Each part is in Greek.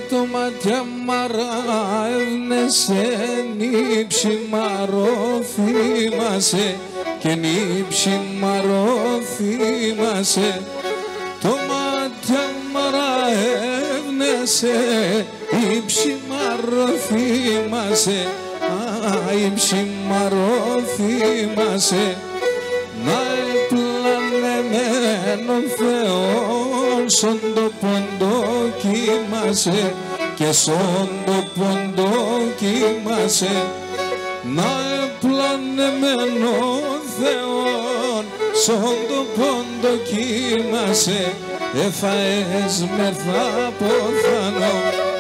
το μάτια μαράευνεσαι, νύψη μαρό θυμάσαι και νύψη μαρό θυμάσαι. Το μάτια μαράευνεσαι, νύψη μαρό θυμάσαι, νύψη μαρό θυμάσαι. Να επλανεμένον Θεόν σον το ποντό κοιμάσαι και σον το ποντό κοιμάσαι. Να επλανεμένον Θεόν σον το ποντό κοιμάσαι, εφαές με θα ποθανώ.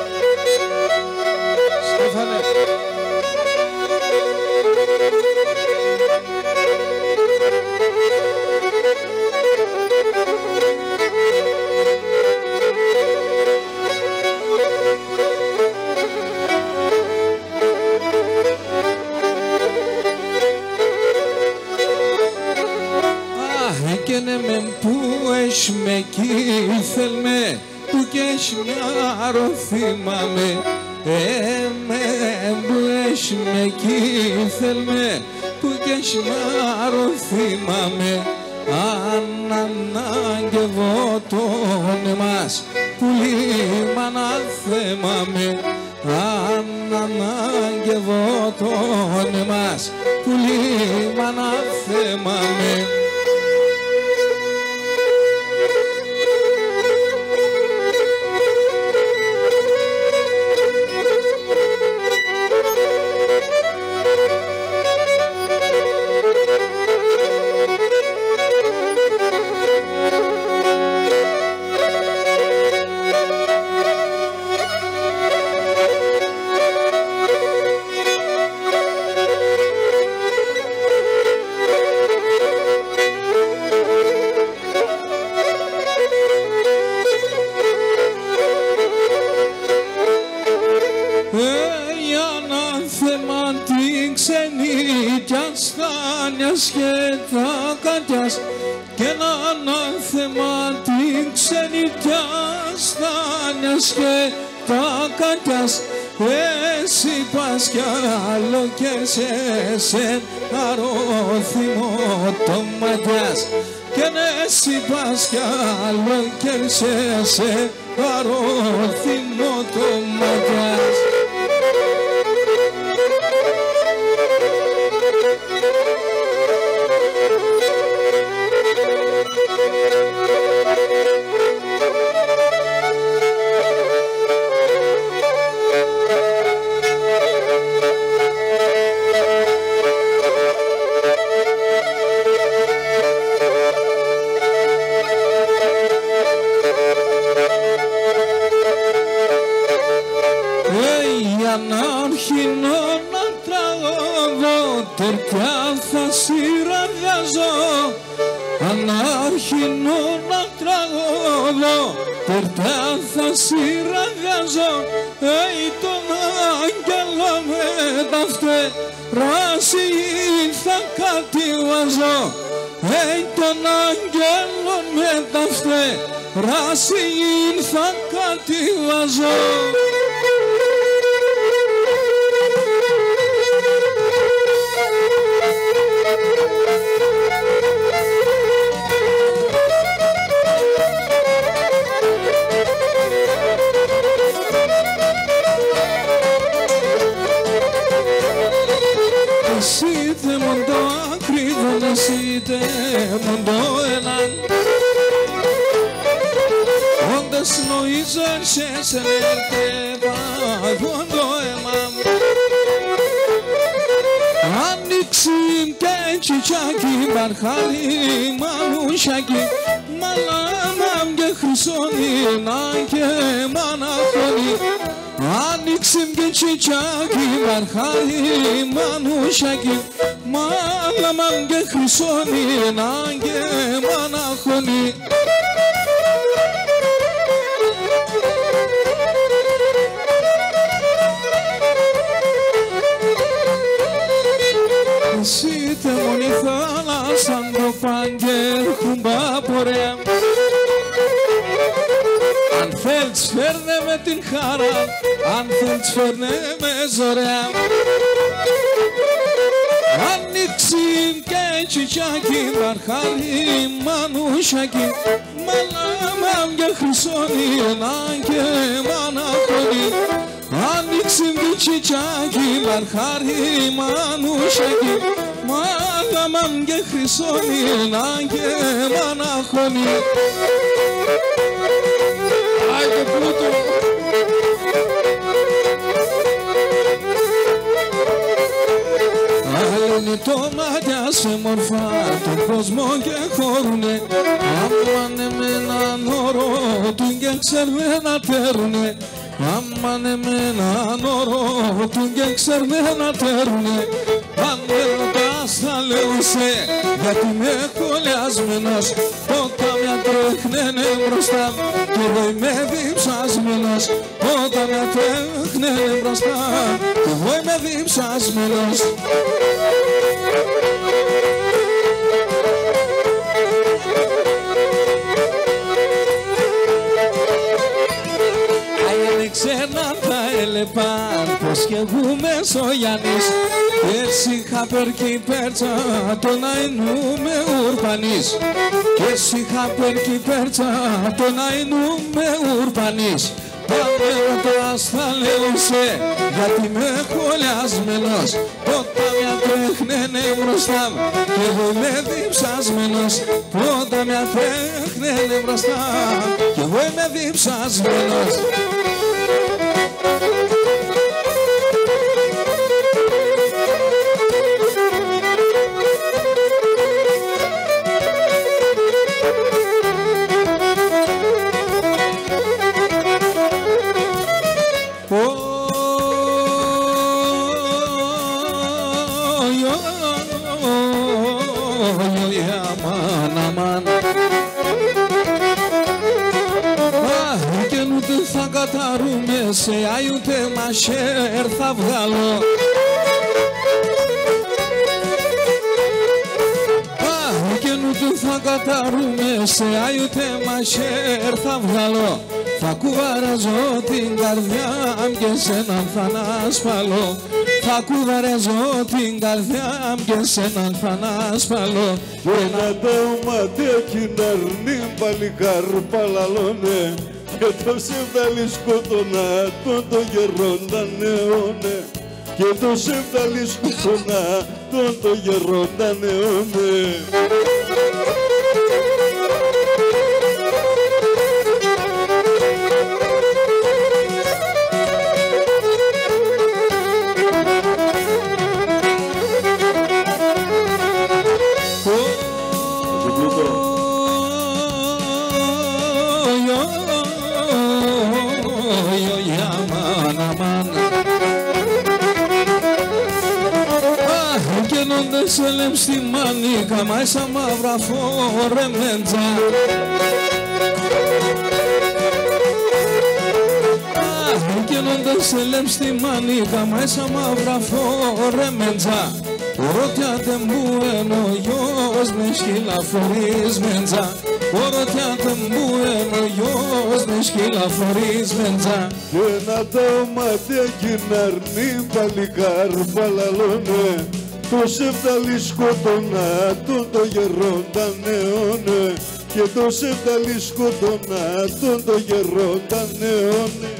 Στέφανε. Έκαινε με που έσ' με κήθελμε, που κι έσ' μιάρο θυμάμαι. Με που έσ' με κήθελμε, που κι έσ' μιάρο θυμάμαι. Αν ανάγκευω τον εμάς, που λίμανα θέμαμε. Αν ανάγκευω τον εμάς, που λίμανα θέμαμε. Και τα κατιάς και ένα ανάθεμα την ξενιτιά στάνιας και τα κατιάς. Εσύ πας κι άλλο και σε αρώθυμο το ματιάς, και εσύ πας κι άλλο και σε αρώθυμο το ματιάς. Ανάρχινο να τραγωδώ, τερκιά θα σειραδιάζω. Ανάρχινο να τραγωδώ, τερκιά θα σειραδιάζω. Τον άγγελο με τα φτερά θα κατηβάζω. Τον άγγελο με τα φτερά θα κατηβάζω. Εσύτε μοντό ακριβόν, εσύτε μοντό έναν. Όντας νοίζαν σε λέτε βαγόντο εμάμ. Άνοιξιμ και τσιτσάκι μπαρχάλι μανουσάκι. Μαλάμαμ και χρυσόνινα και μαναχώνι. Άνοιξιμ και τσιτσάκι μπαρχάλι μανουσάκι. Μαλάμαμ και χρυσόνινα και μαναχώνι. Εσύτε μόνη θάλασσαν το παγκέρ χουμπά πορεία. Αν θέλεις φέρνε με την χαρά, αν δεν τσφέρνε με ζωριά. Ανοίξει και τσιτσάκι, μπαρχάρι, μανουσάκι, μαλάμαμ και χρυσόνι, και μαναχώνι. Ανοίξει και τσιτσάκι, μπαρχάρι, μανουσάκι, μαλάμαμ και χρυσόνι, και μαναχώνι. Άιτε πλούτο! Άλλοι το μάτια σε μορφά τον κόσμο και χώρουνε. Άμανε με έναν όρο του και ξέρνε να τέρουνε. Άμανε με έναν όρο του και ξέρνε να τέρουνε. Αν έρωτας θα λέω σε γιατί είμαι κολλιασμένος. Όταν μια τρέχναινε μπροστά κι εγώ είμαι διψασμένος. Όταν μια τρέχναινε μπροστά κι εγώ είμαι διψασμένος. Ξένα τα ελεπάν πως και εγώ Μεσογιάννης και εσύ χαπέρκι πέρτσα τον αενού με ουρπανής και εσύ χαπέρκι πέρτσα τον αενού με ουρπανής. Πάμε ρωτάς θα λέω σε γιατί είμαι κολλιασμένος. Όταν μια τρέχναινε μπροστά κι εγώ είμαι διψασμένος. Όταν μια τρέχναινε μπροστά κι εγώ είμαι διψασμένος. Καταρούμε σε άιουτε μασέρ θα βγάλω. Και νου του θα καταρούμε σε άιουτε μασέρ θα βγάλω. Θα κουβαράζω την καρδιά μου και σ' έναν θα ανασπαλώ. Θα κουβαράζω την καρδιά μου και σ' έναν θα ανασπαλώ. Και να τα ματέκι να αρνεί παλικάρ παλαλώνε. Και το σεβδαλί σκοτώνα τον το γερόντανεώνε. Και το σεβδαλί σκοτώνα τον το γερόντανεώνε. Σε λέμ στη μανίκα μάισα μαύρα φορεμέντζα. Καίνονται σε λέμ στη μανίκα μάισα μαύρα φορεμέντζα. Ρωτιάτε μου ενώ γιος με σκύλα φορισμέντζα. Ρωτιάτε μου ενώ γιος με σκύλα φορισμέντζα. Και να τα ματέκι να αρνεί παλικάρ παλαλώνε. Το σεβδαλί σκοτώνα τον το γερόντανεώνε. Και το σεβδαλί σκοτώνα τον το γερόντανεώνε.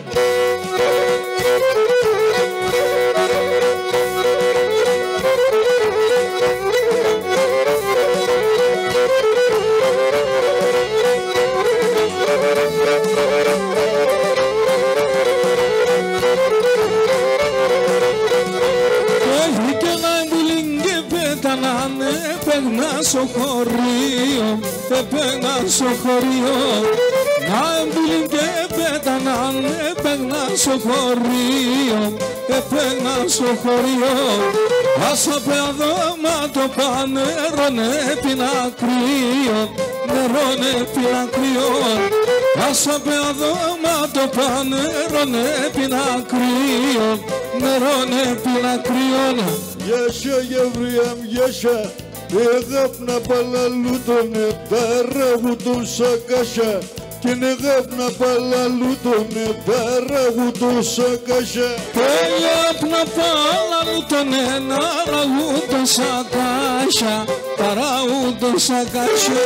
Έπαιρνα στο χωρίο, έπαιρνα στο χωρίο. Να εμπίλην και πέταναν, έπαιρνα στο χωρίο, έπαιρνα στο χωρίο. Άσα παιδόμα το πανέρωνε πίνα κρύο, νερώνε πίνα κρύο. Άσα παιδόμα το πανέρωνε πίνα κρύο, νερώνε πίνα κρύο. Yaşa yavrum yaşa, Egap na palalutone, Taravutun sakaşa, και νεγάπνα παλαλού τον ταραγούτο σακάσια. Και νεγάπνα παλαλού τον ταραγούτο σακάσια, ταραγούτο σακάσια.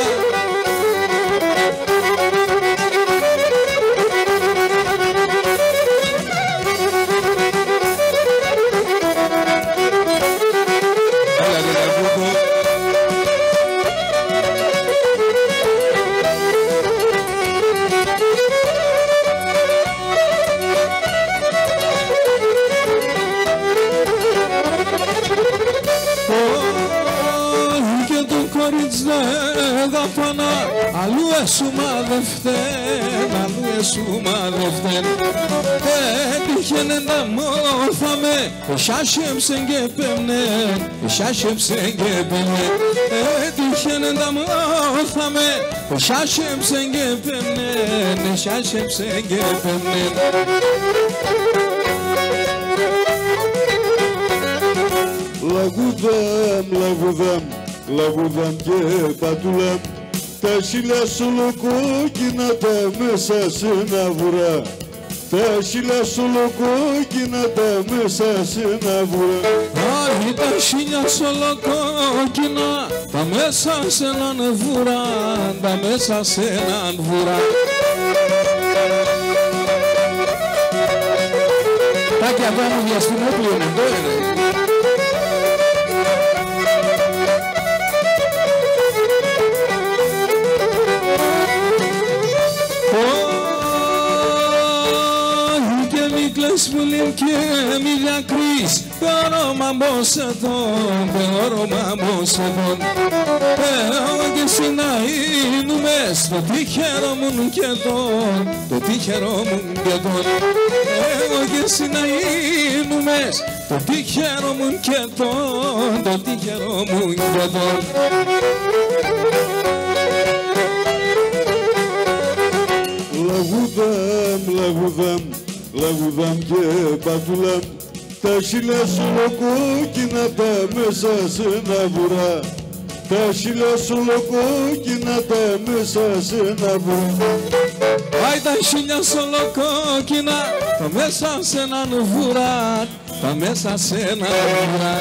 Αλλού εσουμαδευτέν, αλλού εσουμαδευτέν. Έτυχαινε να μόρθαμε, εσάσεψεν και πέμνεν, εσάσεψεν και πέμνεν. Έτυχαινε να μόρθαμε, εσάσεψεν και πέμνεν, εσάσεψεν και πέμνεν. Λαγούδαμ, λαγούδαμ, λαγούδαμ και πατούλαμ, τα σύλλα σου λοκόκκινα τα μέσα σε ένα βουρά. Τα σύλλα σου λοκόκκινα τα μέσα σε ένα βουρά. Άχι τα σύλλα σου λοκόκκινα τα μέσα σε έναν βουρά, τα μέσα σε έναν βουρά. Τάκια Βάμου Διαστημόπουλο είναι εδώ είναι. Σπουλήν και μη διακρείς, το όνομα μπος εδών, το όνομα μπος εδών. Εγώ και εσύ να είνουμε στο τυχερό μου και τον, το τυχερό μου και τον. Εγώ και εσύ να είνουμε στο τυχερό μου και τον, το τυχερό μου και τον. Λαγούδαμ, λαγούδαμ, λαγούδαμ και πατούλαμ, τα σύλλα σου λοκόκκινα τα μέσα σε ένα βουρά. Τα σύλλα σου λοκόκκινα τα μέσα σε ένα βουρά. Άι τα σύλλα σου λοκόκκινα τα μέσα σε έναν βουρά, τα μέσα σε έναν βουρά.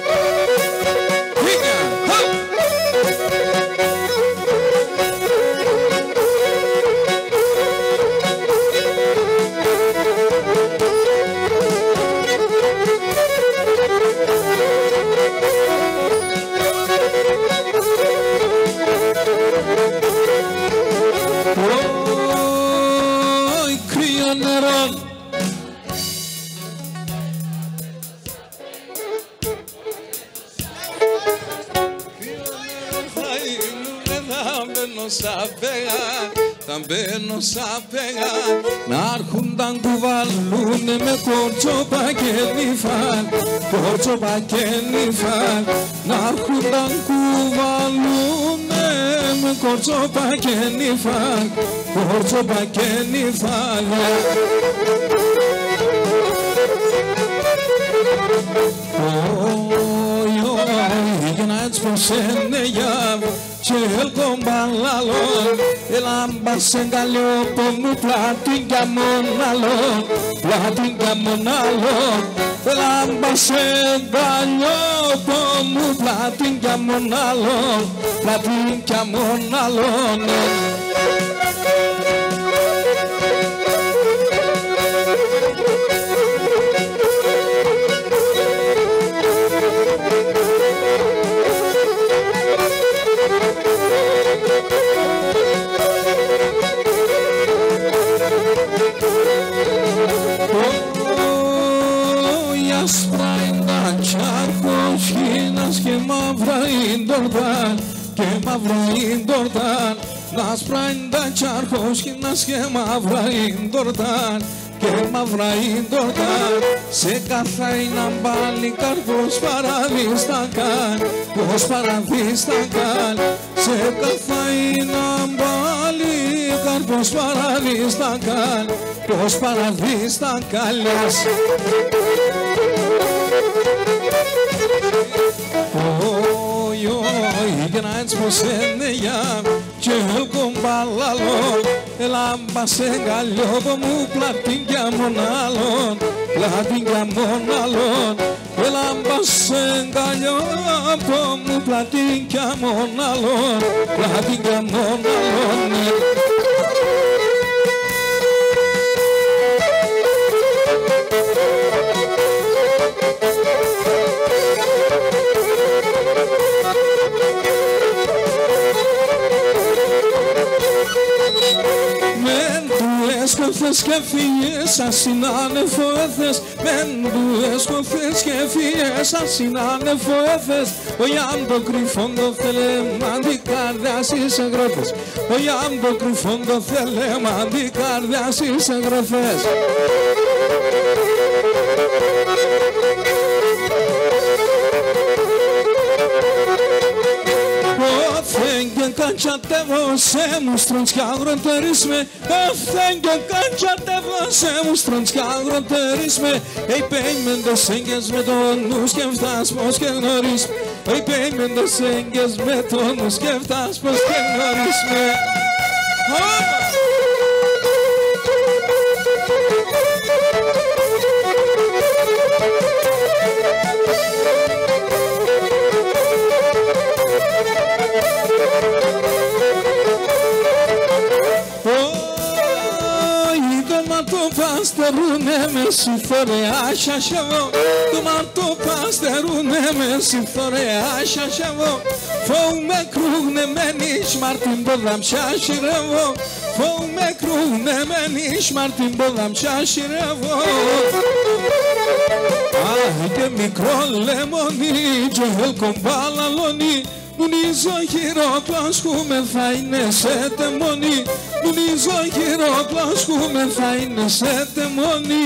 Τα μπαίνω σαν πέγα, να έρχονταν κουβαλούνε με κορτσόπα και νύφαν, κορτσόπα και νύφαν. Να έρχονταν κουβαλούνε με κορτσόπα και νύφαν, κορτσόπα και νύφαν. Seneyam Çel kombalalon Elambas engalio Pomu platinga monalon Platinga monalon Elambas engalio Pomu platinga monalon Platinga monalon και μαύρα ίντορταν, και μαύρα ίντορταν. Να σπράει τα τσαρκόσκινας και μαύρα ίντορταν, και μαύρα ίντορταν. Σε καθαίνα πάλι καρπός παραδίστακαν, πως παραδίστακαν. Σε καθαίνα πάλι καρπός παραδίστακαν, πως παραδίστακαν. Oi, oi, grandes poseneyam, çıl kumbalalon, Έλα σε αγκαλιώπω μου πλατίνια μονάλων, πλατίνια μονάλων. Έλα σε αγκαλιώπω μου πλατίνια μονάλων, πλατίνια μονάλων. Σκοφές και φύγες ασύν ανεφοέθες. Μεν του έσκοφες και φύγες ασύν ανεφοέθες. Όχι αν το κρυφόν το θέλεμα αντικαρδιάσεις εγγραφές. Όχι αν το κρυφόν το θέλεμα αντικαρδιάσεις εγγραφές. Kancateva se mustranska agroterisme, ofenga kancateva se mustranska agroterisme. Ei payment the singers meton muskevtas moskenarisme. Ei payment the singers meton muskevtas moskenarisme. Pasteroune me sifore așașevo, Dumanto pasteroune me sifore așașevo. Foume krugne meniş Martin bolam şaşirevo, Foume krugne meniş Martin bolam şaşirevo. Ah de mikro lemoni, cehel kombalaloni. Νονίζω χειροπλάσχουμε θα είναι σε τεμόνι. Νονίζω χειροπλάσχουμε θα είναι σε τεμόνι.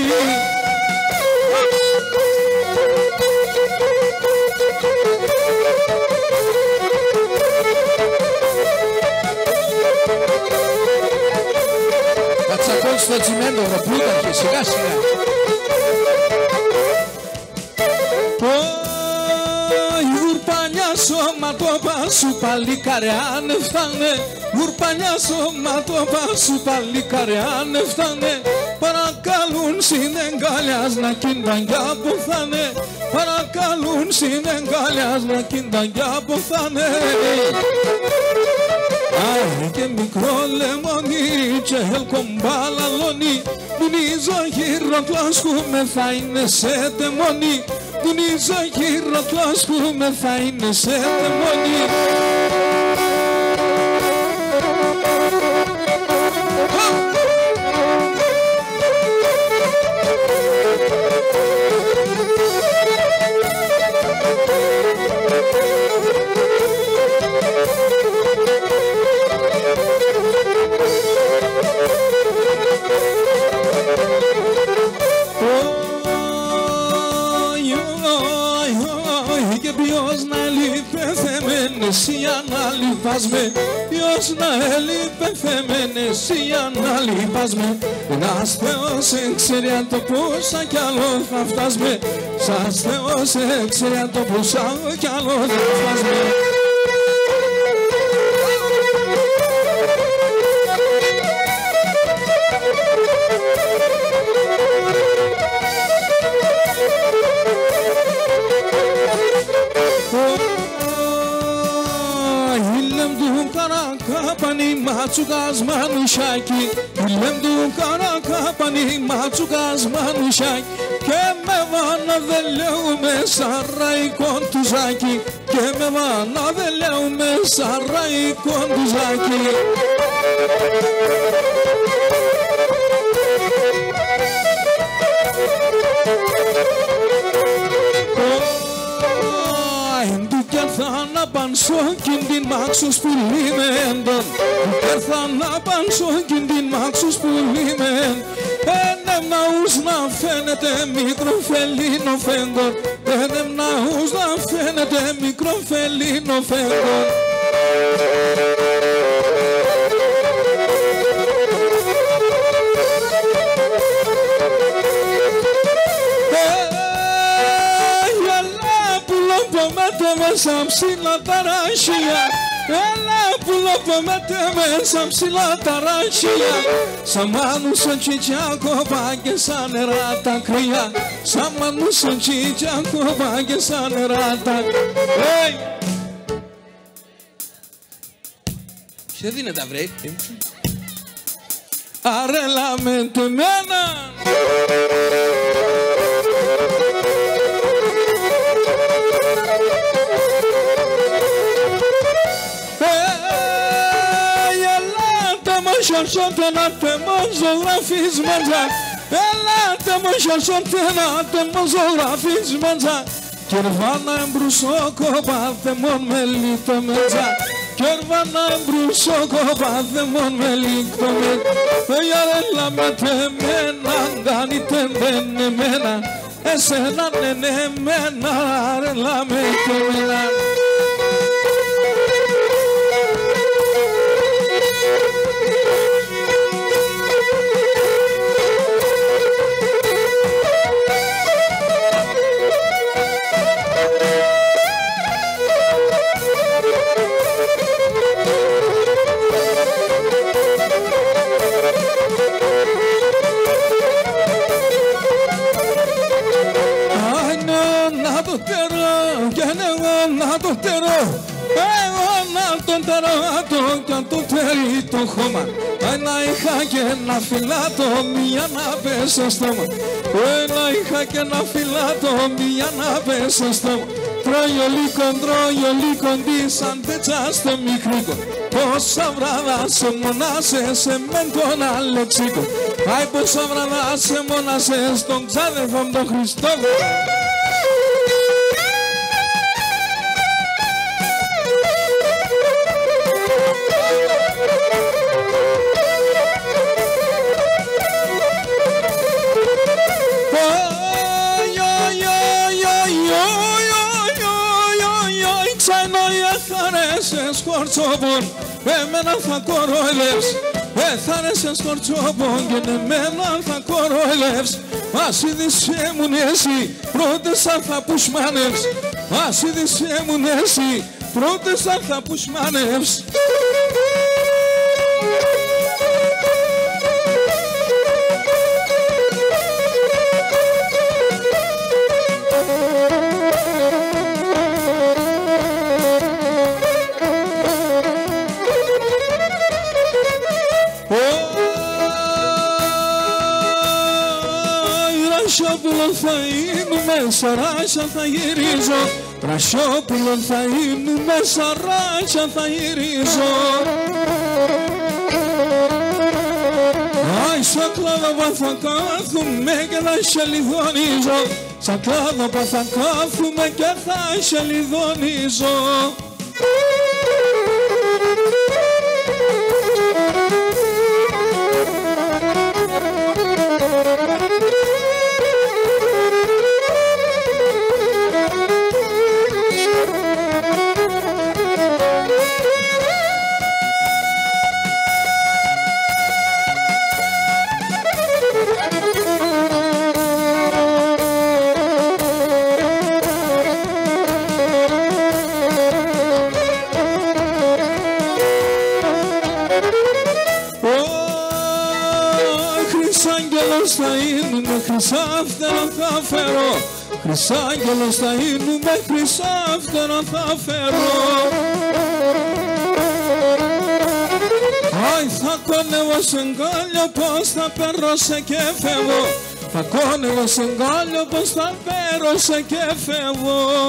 Θα τσακώσει το τσιμέντο, το πλούταρχε, σιγά σιγά. Σωματόπα σου παλικάρε αν φτάνε. Γουρπανιά σωματόπα σου παλικάρε αν φτάνε. Παρακαλούν συνεγκαλιάς να κίνταν κι αποθάνε. Παρακαλούν συνεγκαλιάς να κίνταν κι αποθάνε. Αχ και μικρό λεμόνι και ελκομπαλαλόνι. Νονίζω χειροπλάσχουμε θα είναι σε τεμόνι. Νονίζω χειροπλάσχουμε θα είναι σε τεμόνι. Εσύ αναλυπάς με, ποιος να ελπεθέμενε, εσύ αναλυπάς με. Ένας Θεός ξέρει αν το πόσα κι άλλο θα φτάσμε. Σας Θεός ξέρει αν το πόσα κι άλλο θα φτάσμε. Maçukas manuşaki, ilemdu kara kapani maçukas manuşaki. Και με βάνα δεν λέουμε σαράι κοντουζάκι, και με βάνα δεν λέουμε σαράι κοντουζάκι. να πανσώ κι την μάξους που λίμεντον. Έρθα να πανσώ κι την μάξους που λίμεν. Ενεμναούς να φαίνεται μικροφελίνο φέγγον. Ενεμναούς να φαίνεται μικροφελίνο φέγγον. Μέσα ψηλά τα ράσια Έλα που λοπομέτε μέσα ψηλά τα ράχια, σαν μάνουσαν τσιτσιάκοβα και σαν νερά τα κρύα, σαν μάνουσαν τσιτσιάκοβα και σαν νερά τα κρύα. Σε δίνεται βρε. Αρέλα με τεμένα. Ελάτε να τεμώ ζωγραφίσματα, ελάτε μου να τεμώ ζωγραφίσματα, κερβάνα εμπρουσόκοπα θεμόν με λίτο μέτσα, κερβάνα εμπρουσόκοπα θεμόν με λίτο μέτσα. Αρέλα με τεμένα, κάνετε δεν εμένα, εσένα είναι εμένα, αρέλα με τεμένα. Το τέρι το χώμα, ένα είχα και ένα φυλάτο, μία να πες στο στόμα. Ένα είχα και ένα φυλάτο, μία να πες στο στόμα. Τρώει ο λύκον της αντέτσα στο μικρίκο. Πόσα βράδα σε μονάσαι σε μεν τον Αλεξίκο. Άι πόσα βράδα σε μονάσαι στον ξάδερφο μου τον Χριστόβο. Σκορτσόπον, εμένα θα κοροϊδεύς. Θα ρέσαι σκορτσόπον και εμένα θα κοροϊδεύς. Ας είδησέ μου εσύ, πρώτες θα πουσμάνευς. Ας είδησέ μου εσύ, πρώτες θα πουσμάνευς. Πρασιόπουλο θα είνουμε, σαράσια θα γυρίζω. Πρασιόπουλο θα είνουμε, σαράσια θα γυρίζω. Άι, σαν κλάδο θα κάθουμε και θα σελιδονίζω. Σαν κλάδο θα κάθουμε και θα σελιδονίζω. Χρυσάγγελος θα είνουμε, χρυσάφτερο θα φέρω. Χρυσάγγελος θα είνουμε, χρυσάφτερο θα φέρω. Άι, θα κόνευω σε γκάλιο πως θα πέρωσε και φεύγω. Θα κόνευω σε γκάλιο πως θα πέρωσε και φεύγω.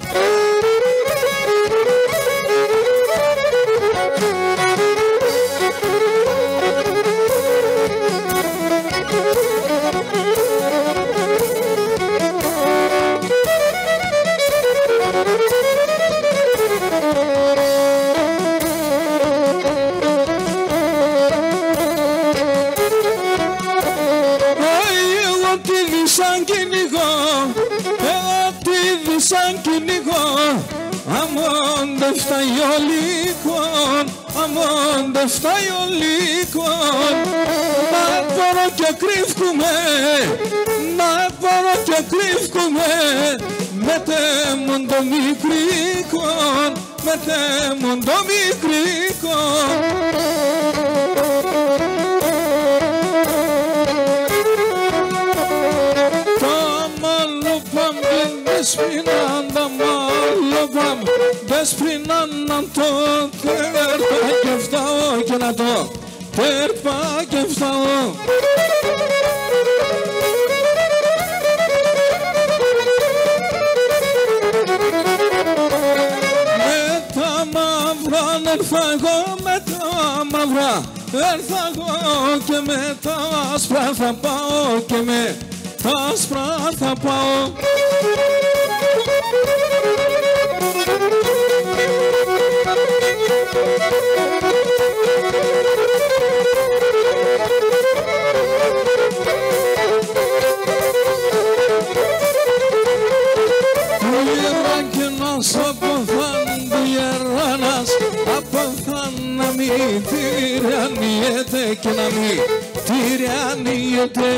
Σαν κυνηγό, αμόν δεν φτάει ο λύκον, αμόν δεν φτάει ο λύκον. Να μπορώ και κρύφκουμε, να μπορώ και κρύφκουμε, με τέμον το μικρίκον. μετέμουν το μικρικό. Τα μαλλοπάμ δεσπρινάν, τα μαλλοπάμ δεσπρινάν να το τέρπα και φτάω και να το τέρπα και φτάω. Έρθα εγώ με τα μαύρα, έρθα εγώ και με τα άσπρα θα πάω και με τα άσπρα θα πάω. Τυραννιέται και να μην τυραννιέται.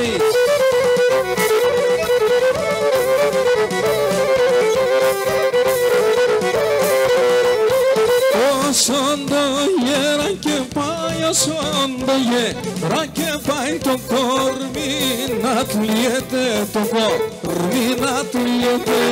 Όσον το γέρα και πάει, όσον το γέρα και πάει το κορμί να του λιέται, το κορμί να του λιέται.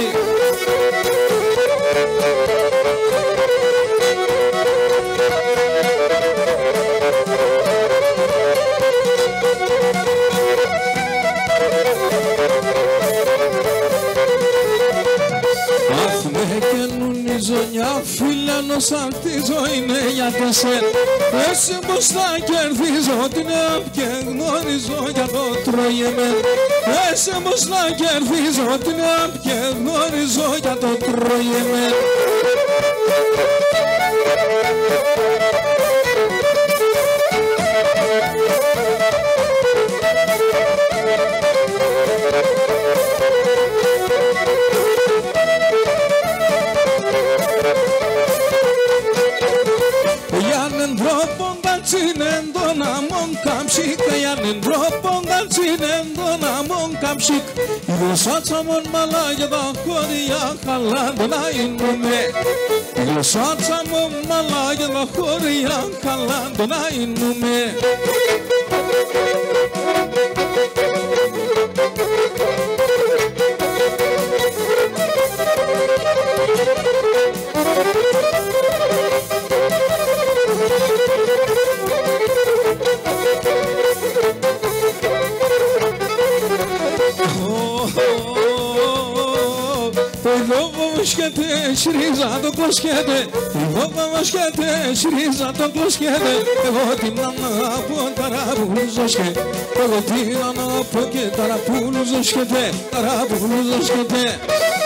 Μια φίλανος αλτίζω είναι για τεσσέρ. Εσύ πως θα κερδίζω την ΕΑΠ και γνωρίζω για το τρώγεμεν. Εσύ πως θα κερδίζω την ΕΑΠ και γνωρίζω για το τρώγεμεν. Janen dropon dalcinen donamon kapşik Yusatsamon malayada koriya kalandına innume Yusatsamon malayada koriya kalandına innume Σρίζα το κλωσκέτε, εγώ παμασκέτε, σρίζα το κλωσκέτε. Εγώ την ανάπω ταραπούλουζοσκέ, εγώ την ανάπω και ταραπούλουζοσκέτε, ταραπούλουζοσκέτε.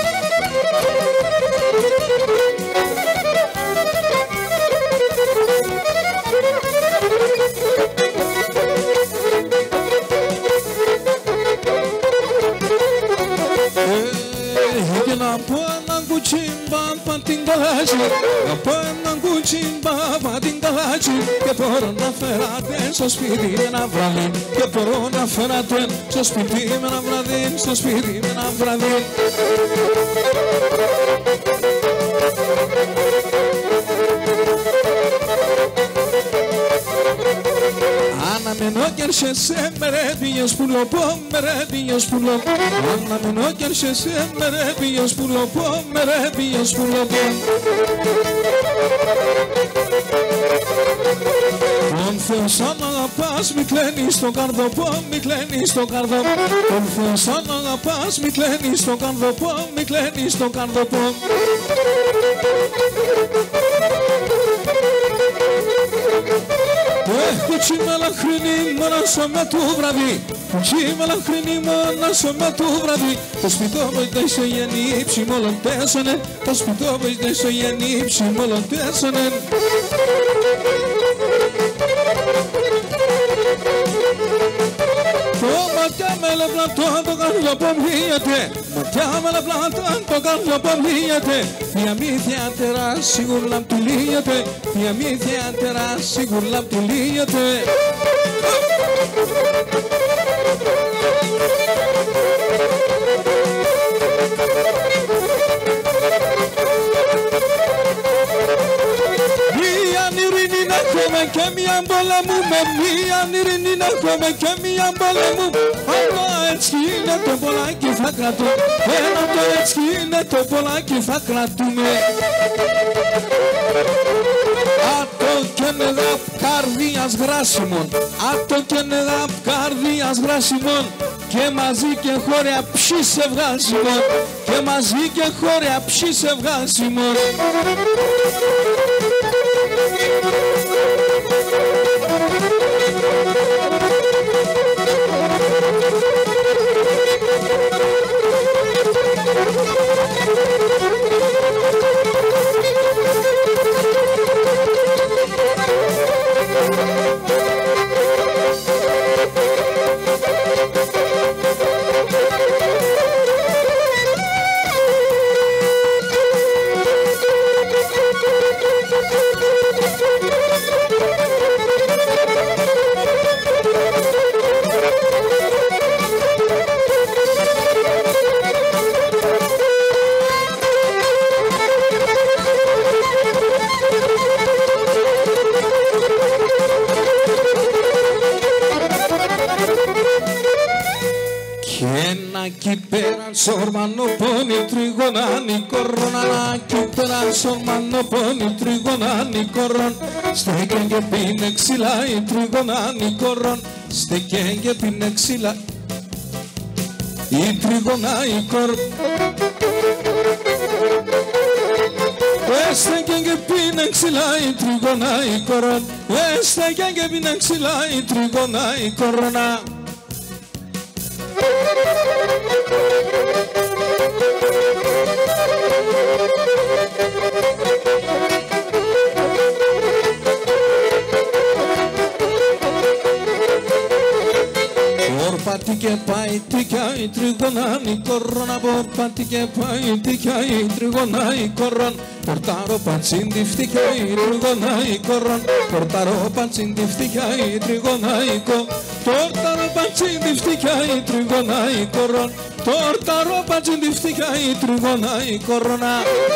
Και μπορώ να φεράτε στο σπίτι με ένα βράδυ. Και μπορώ να φεράτε στο σπίτι με ένα βράδυ. Στο σπίτι με ένα βράδυ. Αναμενόκερσε σε μερέδιος που λοπώ, μερέδιος που λοπώ. Αναμενόκερσε σε μερέδιος που λοπώ, μερέδιος που λοπώ. Τον Θεό σαν αγαπάς μη κλαίνεις στον καρδοπό, μη κλαίνεις στον καρδοπό. Τον Θεό σαν αγαπάς μη κλαίνεις στον καρδοπό, μη κλαίνεις στον καρδοπό. Κουτσί μελαχρινή μόνασο με του βραδύ. Κουτσί μελαχρινή μόνασο με του βραδύ. Το σπιτό μου δεν σε γεννή ψημόλον τέσσερνε. Το σπιτό μου δεν σε γεννή ψημόλον τέσσερνε. Ματιά με λεπλατών το καρδιοπό μλύεται. Ματιά με λεπλατών το καρδιοπό μλύεται. Μια μύθια τεράστια γουλάμ του λύεται. Μια μύθια τεράστια γουλάμ του λύεται. έχουμε και μια πόλεμου, με μια ειρήνη να έχουμε και μια πόλεμου. Αν το έτσι είναι το πολλάκι θα κρατούμε, αν το έτσι είναι το πολλάκι θα κρατούμε. Άτο και νεγάπ καρδίας γράσιμων, άτο και νεγάπ καρδίας γράσιμων, και μαζί και χώρια ψη σε βγάσιμον, και μαζί και χώρια ψη σε βγάσιμον. Εκεί πέραν σορμανοπόνι τριγωνάνι κορώνα, εκεί πέραν σορμανοπόνι τριγωνάνι κορών, στέκεν και πίνε ξυλά η τριγωνάνι κορών, στέκεν και πίνε ξυλά η τριγωνάνι κορών. Στέκεν και πίνε ξυλά η τριγωνάνι κορών, στέκεν και πίνε ξυλά η τριγωνάνι κορώνα. Πόρπατη και πάει τικιά η τριγωνάνη κορώνα, πόρπατη και πάει τικιά η τριγωνάνη κορών, πορτάρο πατσίντι φτικιά η τριγωνάνη κορών, πορτάρο πατσίντι φτικιά η τριγωνάνη κορών, πορτάρο πατσίντι φτικιά η τριγωνάνη κορών, πορτάρο πατσίντι φτικιά η τριγωνάνη κορώνα.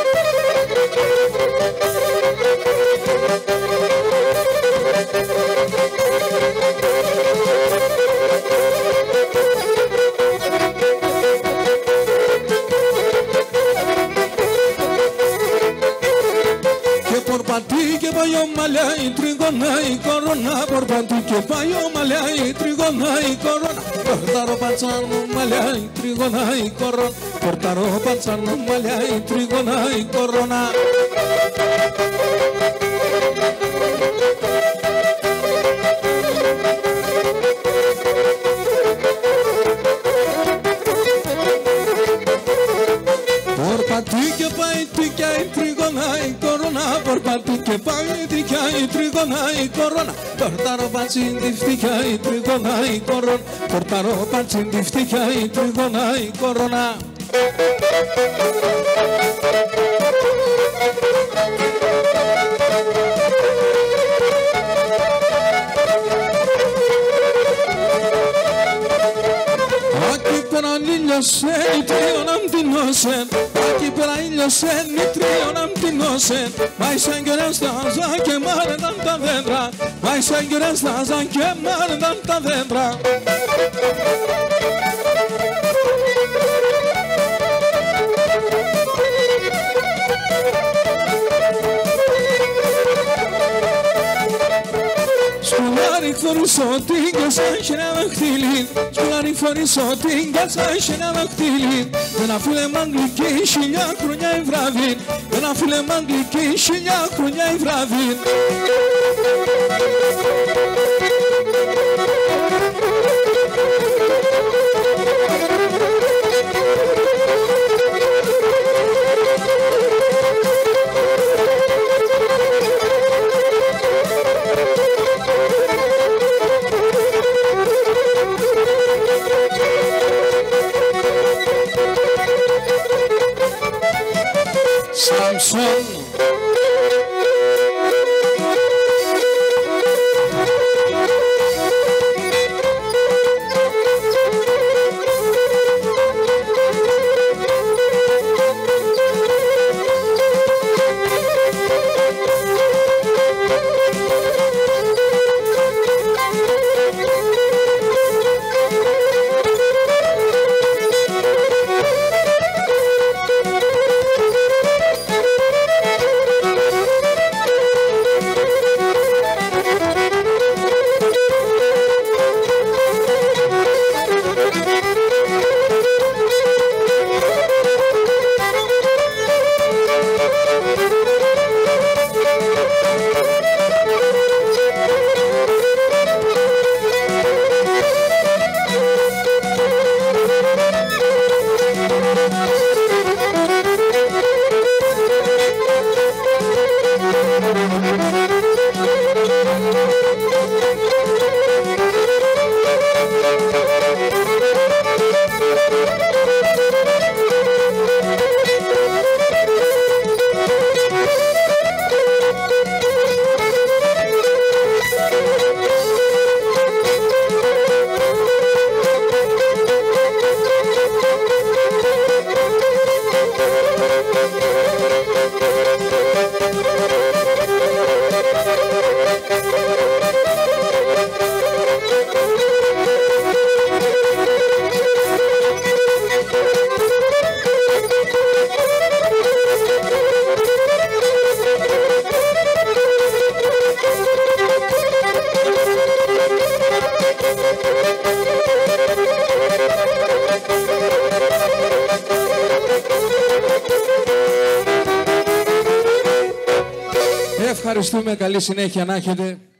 Πορπατή και πάει ομαλιά η τριγωνά η κορώνα, πορπατή και πάει ομαλιά η τριγωνά η κορώνα, πορταρό πατσάνο ομαλιά η τριγωνά η κορώνα, πορταρό πατσάνο ομαλιά η τριγωνά η κορώνα. Πορπατή και πάει τικιά η τριγωνά η κορώνα, πορπατή και πάει τικιά η τριγωνά η κορώνα, πορταρό πατσίντι φτικιά η τριγωνά η κορώνα, πορταρό πατσίντι φτικιά η τριγωνά η κορώνα. Ήλιωσεν, η τρίωναμ την νόσεν, εκεί πέρα ήλιωσεν, η τρίωναμ την νόσεν, μα ήσαν καιρές στάζαν και μάραιναν τα δέντρα, μα ήσαν καιρές στάζαν και μάραιναν τα δέντρα. Σκουλάρι φορήσω την και σαν χένα δαχτυλί, σκουλάρι φορήσω την και σαν χένα δαχτυλί, ένα φίλε μ' αγγλική 1000 χρόνια η βράδυ, ένα φίλε μ' αγγλική 1000 χρόνια η βράδυ. Samson. ευχαριστούμε. Καλή συνέχεια να έχετε.